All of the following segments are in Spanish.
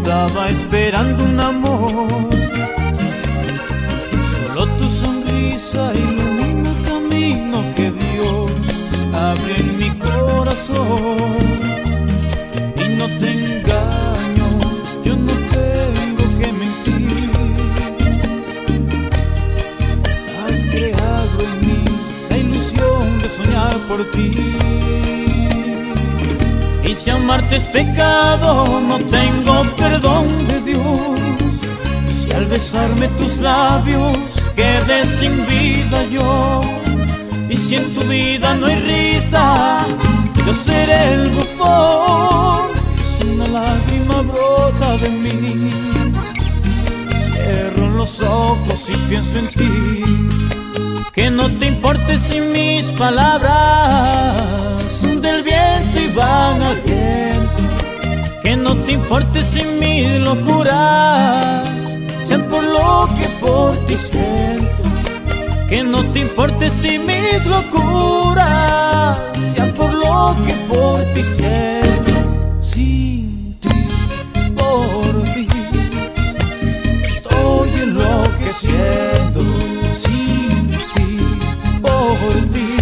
Estaba esperando un amor, solo tu sonrisa ilumina el camino que Dios abre en mi corazón. Y no te engaño, yo no tengo que mentir. Has creado en mí la ilusión de soñar por ti. Y si amarte es pecado, no tengo perdón de Dios. Y si al besarme tus labios quedé sin vida yo, y si en tu vida no hay risa, yo seré el bufón. Y si una lágrima brota de mí, cierro los ojos y pienso en ti. Que no te importe si mis palabras son del viento y van al viento. Que no te importe si mis locuras sean por lo que por ti siento. Que no te importe si mis locuras sean por lo que por ti siento. Sin ti, por ti, estoy enloqueciendo. Por ti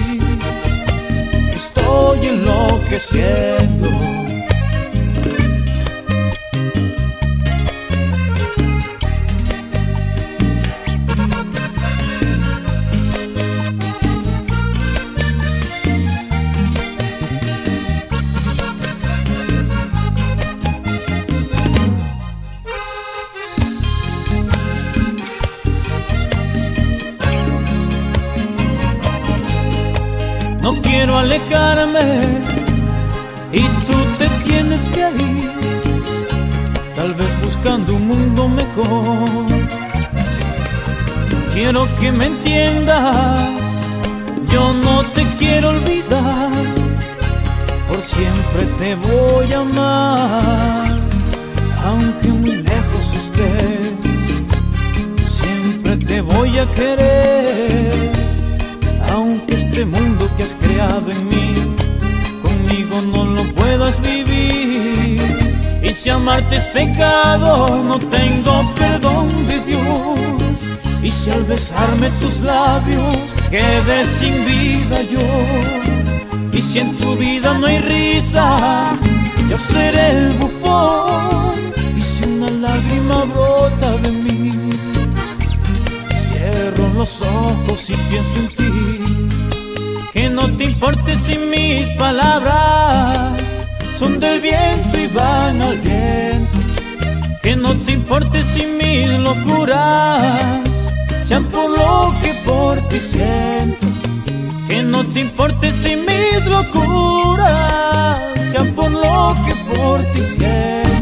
estoy enloqueciendo. No quiero alejarme y tú te tienes que ir, tal vez buscando un mundo mejor. Quiero que me entiendas, yo no te quiero olvidar, por siempre te voy a amar. Aunque muy lejos estés, siempre te voy a querer. Aunque este mundo que has creado en mí, conmigo no lo puedas vivir. Y si amarte es pecado, no tengo perdón de Dios. Y si al besarme tus labios quedé sin vida yo, y si en tu vida no hay risa, yo seré el bufón. Y si una lágrima brota de mí, cierro los ojos y pienso en ti. Que no te importe si mis palabras son del viento y van al viento. Que no te importe si mis locuras sean por lo que por ti siento. Que no te importe si mis locuras sean por lo que por ti siento.